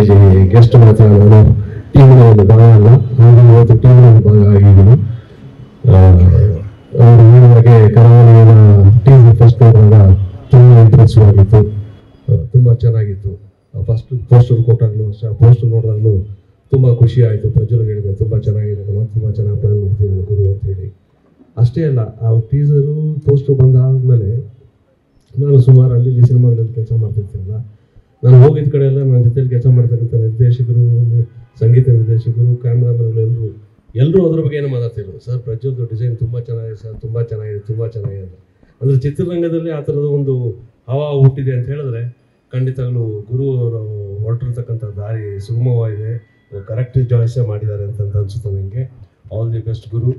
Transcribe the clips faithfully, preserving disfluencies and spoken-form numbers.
Stage guest ಮಾತ್ರ ನಾನು ಟೀಮ್ನ ಒಂದು ಭಾಗ ಅಲ್ಲ, ನಾನು ಇವತ್ತು ಟೀಮ್ನ ಒಂದು ಭಾಗ ಆಗಿದ್ದೀನಿ. ಅವರು ಹೇಳಿದಾಗೆ ಕರಾವಳಿಯ ಟೀಮ್ ಫಸ್ಟ್ ನೋಡಿದಾಗ ತುಂಬ ಇಂಪ್ರೆಸಿವ್ ಆಗಿತ್ತು, ತುಂಬ ಚೆನ್ನಾಗಿತ್ತು. ಫಸ್ಟ್ ಪೋಸ್ಟರ್ ಕೊಟ್ಟಾಗಲೂ ಅಷ್ಟೇ, ಪೋಸ್ಟರ್ ನೋಡಿದಾಗಲೂ ತುಂಬ ಖುಷಿ ಆಯಿತು. ಪ್ರಜ್ವಲ್ಗೆ ಹೇಳಿದೆ ತುಂಬ ಚೆನ್ನಾಗಿದೆ, ತುಂಬ ಚೆನ್ನಾಗಿ ಪ್ಲಾನ್ ಮಾಡ್ತಿದ್ದೀನಿ ಗುರು ಅಂತ ಹೇಳಿ. ಅಷ್ಟೇ ಅಲ್ಲ, ಆ ಟೀಸರು ಪೋಸ್ಟರ್ ಬಂದಾದಮೇಲೆ ನಾನು ಸುಮಾರು ಅಲ್ಲಿ ಇಲ್ಲಿ ಸಿನಿಮಾಗಳಲ್ಲಿ ಕೆಲಸ ಮಾಡ್ತಿರ್ತೀನಲ್ಲ, ನಾನು ಹೋಗಿದ್ದ ಕಡೆ ಎಲ್ಲ ನನ್ನ ಜೊತೆಲಿ ಕೆಲಸ ಮಾಡ್ತಕ್ಕಂಥ ನಿರ್ದೇಶಕರು, ಸಂಗೀತ ನಿರ್ದೇಶಕರು, ಕ್ಯಾಮ್ರಾಮನ್ಗಳು ಎಲ್ಲರೂ ಎಲ್ಲರೂ ಅದ್ರ ಬಗ್ಗೆ ಏನೋ ಮಾತಾಡ್ತಿದ್ರು. ಸರ್ ಪ್ರಜ್ವಲ್ದು ಡಿಸೈನ್ ತುಂಬ ಚೆನ್ನಾಗಿದೆ ಸರ್, ತುಂಬ ಚೆನ್ನಾಗಿದೆ, ತುಂಬ ಚೆನ್ನಾಗಿದೆ. ಅಂದರೆ ಚಿತ್ರರಂಗದಲ್ಲಿ ಆ ಥರದ ಒಂದು ಹವಾ ಹುಟ್ಟಿದೆ ಅಂತ ಹೇಳಿದ್ರೆ ಖಂಡಿತಗಳು ಗುರು ಅವರು ಹೊರಟಿರ್ತಕ್ಕಂಥ ದಾರಿ ಸುಗಮವಾಗಿದೆ, ಕರೆಕ್ಟ್ ಚಾಯ್ಸೇ ಮಾಡಿದ್ದಾರೆ ಅಂತಂತ ಅನಿಸುತ್ತೆ ನನಗೆ. ಆಲ್ ದಿ ಬೆಸ್ಟ್ ಗುರು.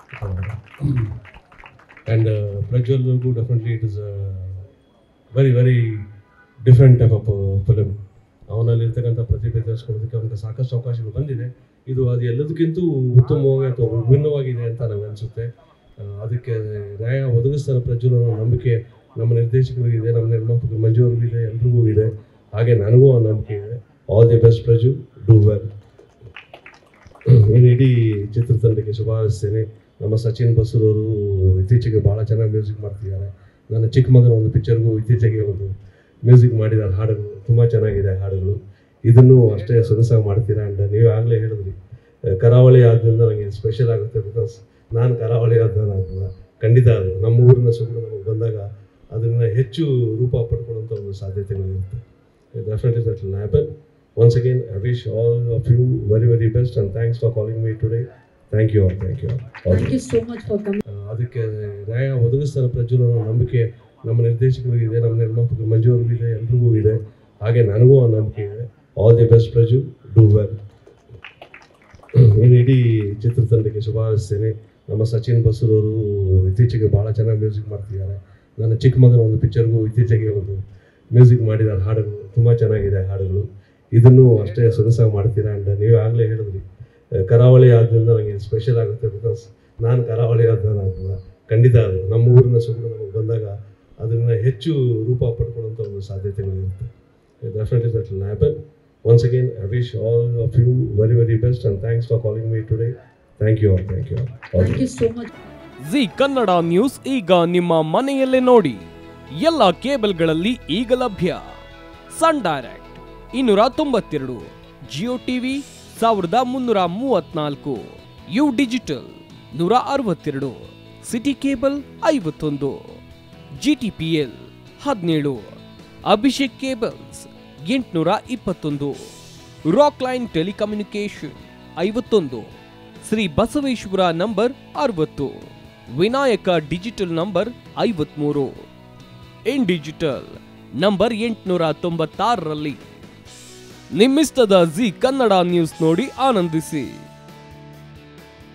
ಆ್ಯಂಡ್ ಪ್ರಜ್ವಲ್ಗೂ definitely it is very very different type of film. ಅವನಲ್ಲಿರ್ತಕ್ಕಂಥ ಪ್ರತಿಭೆ ತೋರಿಸ್ಕೊಳ್ಳೋದಕ್ಕೆ ಅವನಿಗೆ ಸಾಕಷ್ಟು ಅವಕಾಶಗಳು ಬಂದಿದೆ. ಇದು ಅದು ಎಲ್ಲದಕ್ಕಿಂತ ಉತ್ತಮವಾಗಿ ಅಥವಾ ವಿಭಿನ್ನವಾಗಿದೆ ಅಂತ ನನಗೆ ಅನಿಸುತ್ತೆ. ಅದಕ್ಕೆ ನ್ಯಾಯ ಒದಗಿಸ್ತಾರೆ ಪ್ರಜ್ವಲ್ ಅನ್ನೋ ನಂಬಿಕೆ ನಮ್ಮ ನಿರ್ದೇಶಕರಿಗಿದೆ, ನಮ್ಮ ನಿರ್ಮಾಪಕರು ಮಂಜು ಅವ್ರಿಗೂ ಇದೆ, ಎಲ್ರಿಗೂ ಇದೆ. ಹಾಗೆ ನನಗೂ ಆ ನಂಬಿಕೆ ಇದೆ. All the best Prajwal, do well. ಇನ್ನು ಇಡೀ ಚಿತ್ರತಂಡಕ್ಕೆ ಶುಭ ಹಾರೈಸ್ತೇನೆ. ನಮ್ಮ ಸಚಿನ್ ಬಸೂರವರು ಇತ್ತೀಚೆಗೆ ಭಾಳ ಚೆನ್ನಾಗಿ ಮ್ಯೂಸಿಕ್ ಮಾಡ್ತಿದ್ದಾರೆ. ನನ್ನ ಚಿಕ್ಕ ಮಗನ ಒಂದು ಪಿಕ್ಚರ್ಗೂ ಇತ್ತೀಚೆಗೆ ಒಂದು ಮ್ಯೂಸಿಕ್ ಮಾಡಿದ್ದಾರೆ. ಹಾಡುಗಳು ತುಂಬ ಚೆನ್ನಾಗಿದೆ ಹಾಡುಗಳು. ಇದನ್ನು ಅಷ್ಟೇ ಸೊಗಸಾಗಿ ಮಾಡ್ತೀರಾ. ಆ್ಯಂಡ್ ನೀವು ಆಗಲೇ ಹೇಳಿದ್ರಿ ಕರಾವಳಿ ಆದ್ದರಿಂದ ನನಗೆ ಸ್ಪೆಷಲ್ ಆಗುತ್ತೆ, ಬಿಕಾಸ್ ನಾನು ಕರಾವಳಿ ಆದ್ಮೇಲೆ ಆಗಲ್ಲ. ಖಂಡಿತ ಅದು ನಮ್ಮ ಊರಿನ ಸೊಗಡು ನಮಗೆ ಬಂದಾಗ ಅದನ್ನು ಹೆಚ್ಚು ರೂಪ ಪಡ್ಕೊಳ್ಳೋಂಥ ಒಂದು ಸಾಧ್ಯತೆಗಳಿರುತ್ತೆ. Definitely that will happen. Once again I wish all of you very very best and thanks for calling me today. Thank you all, thank you all. ಅದಕ್ಕೆ ನ್ಯಾಯ ಒದಗಿಸ್ತಾರೆ ಪ್ರಜ್ವಲ್ ಅನ್ನೋ ನಂಬಿಕೆ ನಮ್ಮ ನಿರ್ದೇಶಕರಿಗಿದೆ, ನಮ್ಮ ನಿರ್ಮಾಪಕರು ಮಂಜು ಅವ್ರಿಗೂ ಇದೆ, ಎಲ್ರಿಗೂ ಇದೆ. ಹಾಗೆ ನನಗೂ ಆ ನಂಬಿಕೆ ಇದೆ. All the best Prajwal, do well. ಇನ್ನು ಇಡೀ ಚಿತ್ರತಂಡಕ್ಕೆ ಶುಭ ಹಾರೈಸ್ತೇನೆ. ನಮ್ಮ ಸಚಿನ್ ಬಸೂರವರು ಇತ್ತೀಚೆಗೆ ಭಾಳ ಚೆನ್ನಾಗಿ ಮ್ಯೂಸಿಕ್ ಮಾಡ್ತಿದ್ದಾರೆ. ನನ್ನ ಚಿಕ್ಕ ಮಗನ ಒಂದು ಪಿಕ್ಚರ್ಗೂ ಇತ್ತೀಚೆಗೆ ಒಂದು ಮ್ಯೂಸಿಕ್ ಮಾಡಿದ್ದಾರೆ. ಹಾಡುಗಳು ತುಂಬ ಚೆನ್ನಾಗಿದೆ ಹಾಡುಗಳು. ಇದನ್ನು ಅಷ್ಟೇ ಸೊಗಸಾಗಿ ಮಾಡ್ತೀರಾ. ಆ್ಯಂಡ್ ನೀವು ಆಗಲೇ ಹೇಳಿದ್ರಿ ಕರಾವಳಿ ಆದ್ದರಿಂದ ನನಗೆ ಸ್ಪೆಷಲ್ ಆಗುತ್ತೆ, ಬಿಕಾಸ್ ನಾನು ಕರಾವಳಿ ಆದ್ಮೇಲೆ ಆಗಲ್ಲ. ಖಂಡಿತ ಅದು ನಮ್ಮ ಊರಿನ ಸೊಗಡು ನಮಗೆ ಬಂದಾಗ ಅದನ್ನು ಹೆಚ್ಚು ರೂಪ ಪಡ್ಕೊಳ್ಳೋಂಥ ಒಂದು ಸಾಧ್ಯತೆಗಳಿರುತ್ತೆ. Definitely that will happen. Once again I wish all of you very very best and thanks for calling me today. Thank you all, thank you all. Zee Kannada news ಈಗ ನಿಮ್ಮ ಮನೆಯಲ್ಲೇ ನೋಡಿ. ಎಲ್ಲ ಕೇಬಲ್ಗಳಲ್ಲಿ ಈಗ ಲಭ್ಯ. ಸನ್ ಡೈರೆಕ್ಟ್ ಇನ್ನೂರ ತೊಂಬತ್ತೆರಡು, ಜಿಯೋ ಟಿವಿ ಸಾವಿರದ ಮುನ್ನೂರ ಮೂವತ್ನಾಲ್ಕು, ಯು ಡಿಜಿಟಲ್ ನೂರ ಅರವತ್ತೆರಡು, ಸಿಟಿ ಕೇಬಲ್ ಐವತ್ತೊಂದು, ಜಿಟಿಪಿಎಲ್ ಹದಿನೇಳು, ಅಭಿಷೇಕ್ ಕೇಬಲ್ಸ್ ಎಂಟುನೂರ ಇಪ್ಪತ್ತೊಂದು, ರಾಕ್ ಲೈನ್ ಟೆಲಿಕಮ್ಯುನಿಕೇಶನ್ ಐವತ್ತೊಂದು, ಶ್ರೀ ಬಸವೇಶ್ವರ ನಂಬರ್ ಅರವತ್ತು, ವಿನಾಯಕ ಡಿಜಿಟಲ್ ನಂಬರ್ ಐವತ್ಮೂರು, ಇನ್ ಡಿಜಿಟಲ್ ನಂಬರ್ ಎಂಟುನೂರ ತೊಂಬತ್ತಾರರಲ್ಲಿ. ನಿಮ್ಮಿಸ್ತದ ಜಿ ಕನ್ನಡ ನ್ಯೂಸ್ ನೋಡಿ ಆನಂದಿಸಿ.